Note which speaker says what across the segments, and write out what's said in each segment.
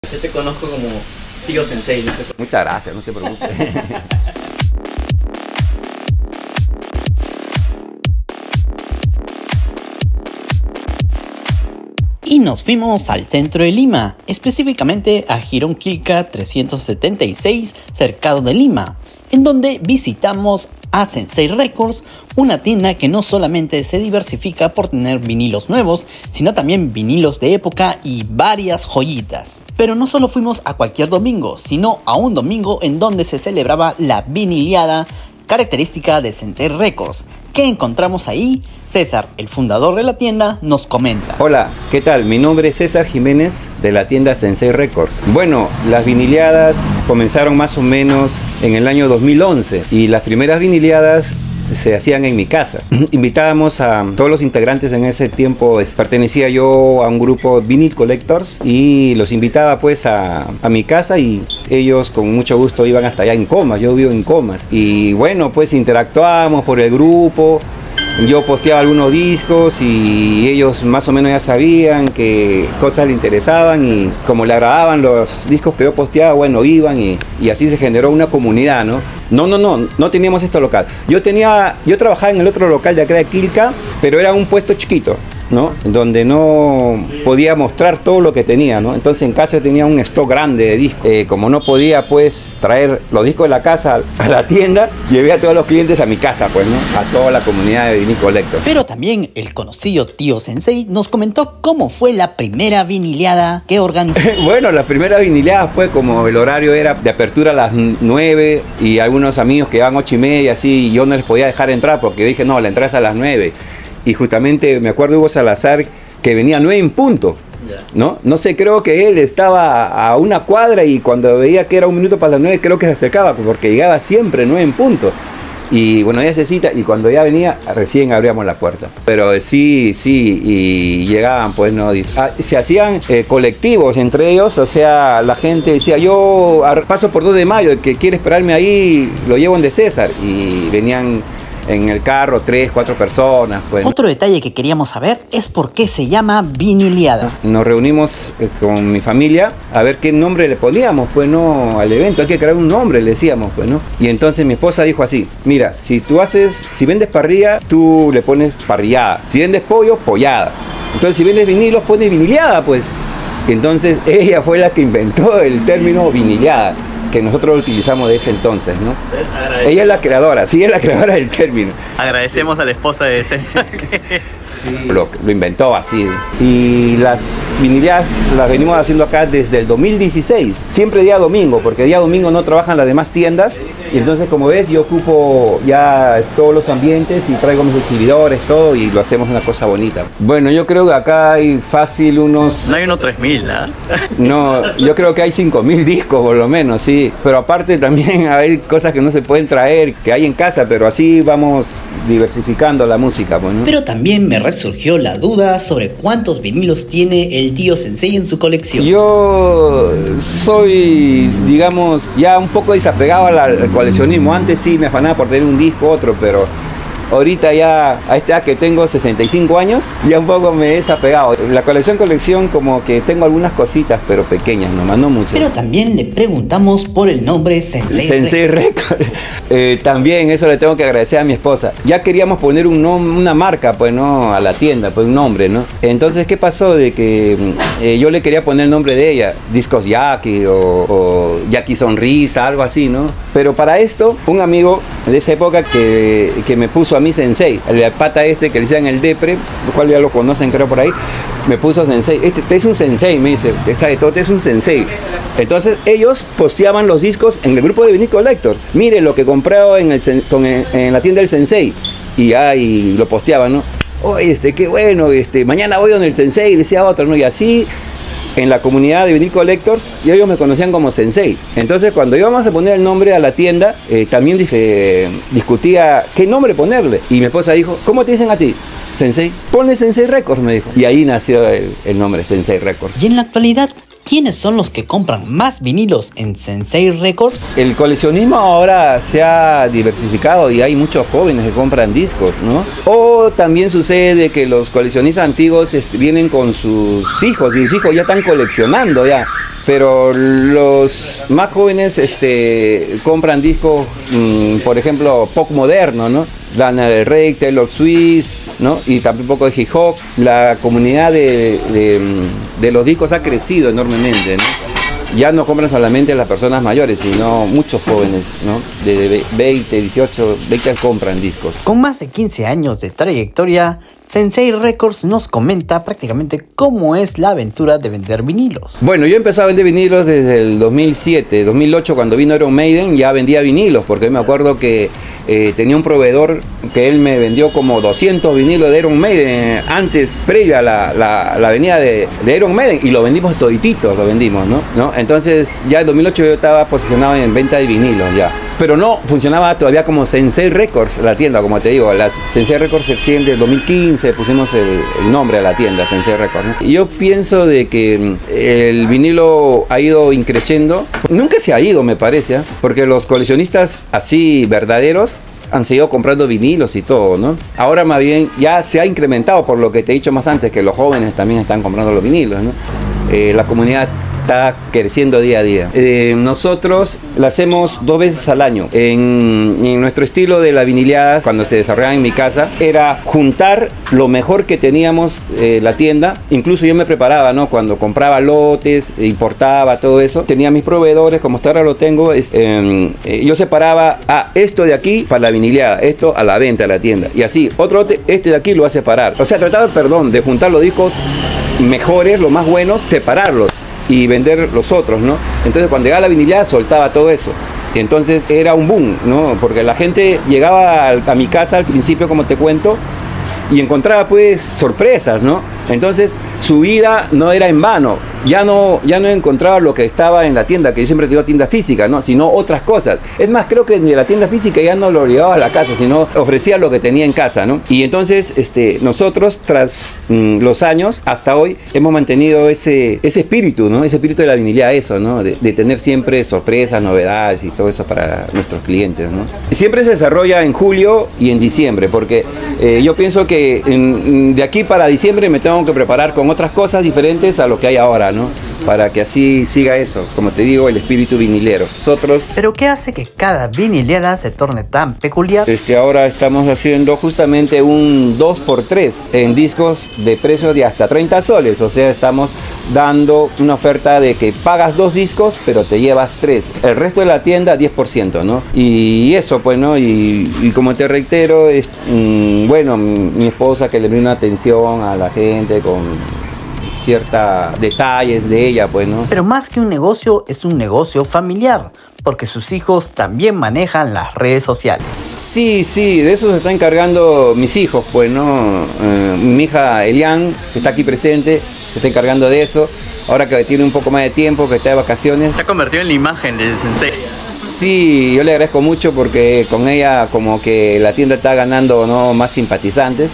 Speaker 1: Yo te conozco como tío Sensei. No te...
Speaker 2: Muchas gracias, no te preocupes.
Speaker 3: Y nos fuimos al centro de Lima, específicamente a Girón Quilca 376, cercado de Lima, en donde visitamos a Sensei Records, una tienda que no solamente se diversifica por tener vinilos nuevos, sino también vinilos de época y varias joyitas. Pero no solo fuimos a cualquier domingo, sino a un domingo en donde se celebraba la viniliada característica de Sensei Records. ¿Qué encontramos ahí? César, el fundador de la tienda, nos comenta.
Speaker 2: Hola, ¿qué tal? Mi nombre es César Jiménez de la tienda Sensei Records. Bueno, las viniliadas comenzaron más o menos en el año 2011 y las primeras viniliadas se hacían en mi casa. Invitábamos a todos los integrantes. En ese tiempo pertenecía yo a un grupo Vinyl Collectors y los invitaba pues a mi casa y ellos con mucho gusto iban hasta allá en Comas. Yo vivo en Comas y bueno, pues interactuábamos por el grupo. Yo posteaba algunos discos y ellos más o menos ya sabían qué cosas les interesaban y como le agradaban los discos que yo posteaba, bueno, iban y así se generó una comunidad, ¿no? No teníamos esto local. Yo trabajaba en el otro local de acá de Quilca, pero era un puesto chiquito, ¿no? Donde no podía mostrar todo lo que tenía, ¿no? Entonces en casa tenía un stock grande de discos. Como no podía pues traer los discos de la casa a la tienda, llevé a todos los clientes a mi casa, pues, ¿no? A toda la comunidad de Vinyl Collectors.
Speaker 3: Pero también el conocido tío Sensei nos comentó cómo fue la primera viniliada que organizó.
Speaker 2: Bueno, la primera viniliada fue como el horario era de apertura a las 9 y algunos amigos que iban 8:30 así, y yo no les podía dejar entrar porque dije, no, la entrada es a las 9. Y justamente me acuerdo de Hugo Salazar que venía a 9 en punto, ¿no? No sé, creo que él estaba a una cuadra y cuando veía que era 1 minuto para las 9 creo que se acercaba porque llegaba siempre 9 en punto. Y bueno, ya se cita y cuando ya venía recién abríamos la puerta. Pero sí, y llegaban pues, ¿no? Se hacían colectivos entre ellos, o sea, la gente decía, yo paso por 2 de mayo, el que quiere esperarme ahí lo llevo en de César. Y venían en el carro 3, 4 personas. Pues.
Speaker 3: Otro detalle que queríamos saber es por qué se llama viniliada.
Speaker 2: Nos reunimos con mi familia a ver qué nombre le poníamos, pues, ¿no? Al evento, hay que crear un nombre, le decíamos, pues, ¿no? Y entonces mi esposa dijo así, mira, si vendes parrilla, tú le pones parrillada. Si vendes pollo, pollada. Entonces si vendes vinilos, pones viniliada, pues. Entonces ella fue la que inventó el término viniliada, que nosotros lo utilizamos de ese entonces, ¿no? Ella es la creadora, sí, es la creadora del término.
Speaker 1: Agradecemos a la esposa de César.
Speaker 2: Sí. Lo inventó así. Y las viniliadas las venimos haciendo acá desde el 2016. Siempre día domingo, porque día domingo no trabajan las demás tiendas. Y entonces, como ves, yo ocupo ya todos los ambientes y traigo mis exhibidores, todo, y lo hacemos una cosa bonita. Bueno, yo creo que acá hay fácil unos...
Speaker 1: No hay unos 3.000, ¿ah?
Speaker 2: No, yo creo que hay 5.000 discos por lo menos, sí. Pero aparte también hay cosas que no se pueden traer, que hay en casa, pero así vamos diversificando la música, pues, ¿no?
Speaker 3: Pero también me resurgió la duda sobre cuántos vinilos tiene el tío Sensei en su colección.
Speaker 2: Yo soy, digamos, ya un poco desapegado al coleccionismo. Antes sí me afanaba por tener un disco, otro, pero ahorita ya, a esta edad que tengo 65 años, ya un poco me he desapegado. La colección como que tengo algunas cositas, pero pequeñas nomás, no muchas.
Speaker 3: Pero también le preguntamos por el nombre Sensei.
Speaker 2: Sensei Records. También eso le tengo que agradecer a mi esposa. Ya queríamos poner una marca, pues, ¿no? A la tienda, pues un nombre, ¿no? Entonces, ¿qué pasó? De que yo le quería poner el nombre de ella, Discos Jackie o Jackie Sonrisa, algo así, ¿no? Pero para esto, un amigo de esa época que me puso a mí Sensei, el pata que le decían el Depre, lo cual ya lo conocen creo por ahí, me puso Sensei. Este es un Sensei, me dice, te sabe todo, este es un Sensei. Entonces ellos posteaban los discos en el grupo de Vinyl Collector. Mire lo que compré en la tienda del Sensei. Y lo posteaban, ¿no? Oye, qué bueno, mañana voy con el Sensei, decía otro, ¿no? Y así en la comunidad de Vinyl Collectors y ellos me conocían como Sensei. Entonces cuando íbamos a poner el nombre a la tienda, también discutía qué nombre ponerle. Y mi esposa dijo, ¿cómo te dicen a ti? Sensei, ponle Sensei Records, me dijo. Y ahí nació el nombre Sensei Records.
Speaker 3: Y en la actualidad, ¿quiénes son los que compran más vinilos en Sensei Records?
Speaker 2: El coleccionismo ahora se ha diversificado y hay muchos jóvenes que compran discos, ¿no? O también sucede que los coleccionistas antiguos vienen con sus hijos y los hijos ya están coleccionando ya. Pero los más jóvenes compran discos, por ejemplo, pop moderno, ¿no? Lana del Rey, Taylor Swift, ¿no? Y también un poco de hip hop. La comunidad de los discos ha crecido enormemente, ¿no? Ya no compran solamente las personas mayores, sino muchos jóvenes, ¿no? De 20, 18, 20 compran discos.
Speaker 3: Con más de 15 años de trayectoria, Sensei Records nos comenta prácticamente cómo es la aventura de vender vinilos.
Speaker 2: Bueno, yo empecé a vender vinilos desde el 2007, 2008 cuando vino Iron Maiden, ya vendía vinilos, porque me acuerdo que tenía un proveedor que él me vendió como 200 vinilos de Iron Maiden antes, previa a la venida de Iron Maiden, y lo vendimos todititos, lo vendimos, ¿no? Entonces ya en 2008 yo estaba posicionado en venta de vinilos ya, pero no funcionaba todavía como Sensei Records la tienda, como te digo. La Sensei Records se extiende en 2015, pusimos el nombre a la tienda, Sensei Records, ¿no? Y yo pienso de que el vinilo ha ido increciendo, nunca se ha ido, me parece, ¿eh? Porque los coleccionistas así verdaderos han seguido comprando vinilos y todo, ¿no? Ahora más bien ya se ha incrementado, por lo que te he dicho más antes, que los jóvenes también están comprando los vinilos, ¿no? La comunidad está creciendo día a día. Nosotros la hacemos 2 veces al año. En nuestro estilo de la viniliada, cuando se desarrollaba en mi casa, era juntar lo mejor que teníamos la tienda. Incluso yo me preparaba, ¿no? Cuando compraba lotes, importaba todo eso, tenía mis proveedores, como hasta ahora lo tengo, yo separaba esto de aquí para la viniliada, esto a la venta a la tienda, y así, otro lote, de aquí lo va a separar. O sea, trataba, de juntar los discos mejores, los más buenos, separarlos y vender los otros, ¿no? Entonces cuando llegaba la viniliada soltaba todo eso. Entonces era un boom, ¿no? Porque la gente llegaba a mi casa al principio, como te cuento, y encontraba pues sorpresas, ¿no? Entonces su vida no era en vano. Ya no encontraba lo que estaba en la tienda, que yo siempre digo tienda física, ¿no? Sino otras cosas. Es más, creo que de la tienda física ya no lo llevaba a la casa, sino ofrecía lo que tenía en casa, ¿no? Y entonces nosotros, tras los años, hasta hoy, hemos mantenido ese espíritu, ¿no? Ese espíritu de la viniliada, eso, ¿no? De tener siempre sorpresas, novedades y todo eso para nuestros clientes, ¿no? Siempre se desarrolla en julio y en diciembre, porque yo pienso que de aquí para diciembre me tengo que preparar con otras cosas diferentes a lo que hay ahora, ¿no? Para que así siga eso, como te digo, el espíritu vinilero. Nosotros...
Speaker 3: ¿Pero qué hace que cada viniliada se torne tan peculiar?
Speaker 2: Ahora estamos haciendo justamente un 2x3 en discos de precio de hasta 30 soles. O sea, estamos dando una oferta de que pagas 2 discos, pero te llevas 3. El resto de la tienda, 10%, ¿no? Y eso, pues, ¿no? Y como te reitero, bueno, mi esposa que le brinda atención a la gente con ciertos detalles de ella, pues, ¿no?
Speaker 3: Pero más que un negocio, es un negocio familiar, porque sus hijos también manejan las redes sociales.
Speaker 2: Sí, de eso se está encargando mis hijos, pues, ¿no? Mi hija Elian, que está aquí presente, se está encargando de eso. Ahora que tiene un poco más de tiempo, que está de vacaciones.
Speaker 1: Se ha convertido en la imagen del Sensei.
Speaker 2: Sí, yo le agradezco mucho porque con ella como que la tienda está ganando, ¿no?, más simpatizantes.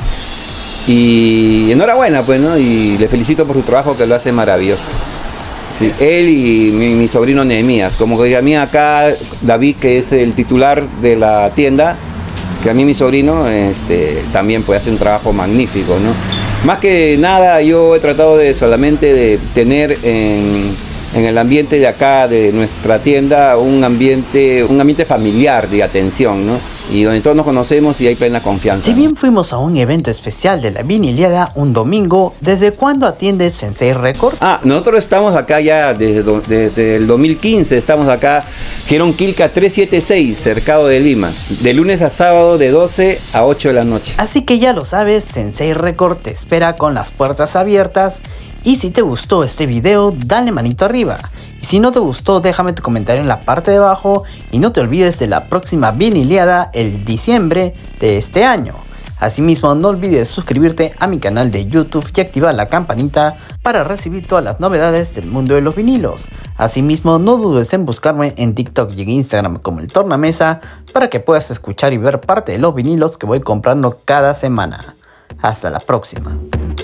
Speaker 2: Y enhorabuena, pues, ¿no? Y le felicito por su trabajo, que lo hace maravilloso. Sí, él y mi sobrino Nehemías. Como que a mí acá, David, que es el titular de la tienda, que a mí mi sobrino también puede hacer un trabajo magnífico, ¿no? Más que nada, yo he tratado solamente de tener en el ambiente de acá, de nuestra tienda, un ambiente familiar de atención, ¿no? Y donde todos nos conocemos y hay plena confianza.
Speaker 3: Si bien fuimos a un evento especial de la viniliada un domingo, ¿desde cuándo atiende Sensei Records?
Speaker 2: Nosotros estamos acá ya desde el 2015, estamos acá, Girón Quilca 376, cercado de Lima, de lunes a sábado de 12 a 8 de la noche.
Speaker 3: Así que ya lo sabes, Sensei Records te espera con las puertas abiertas. Y si te gustó este video, dale manito arriba. Y si no te gustó, déjame tu comentario en la parte de abajo. Y no te olvides de la próxima viniliada el diciembre de este año. Asimismo, no olvides suscribirte a mi canal de YouTube y activar la campanita para recibir todas las novedades del mundo de los vinilos. Asimismo, no dudes en buscarme en TikTok y en Instagram como el Tornamesa para que puedas escuchar y ver parte de los vinilos que voy comprando cada semana. Hasta la próxima.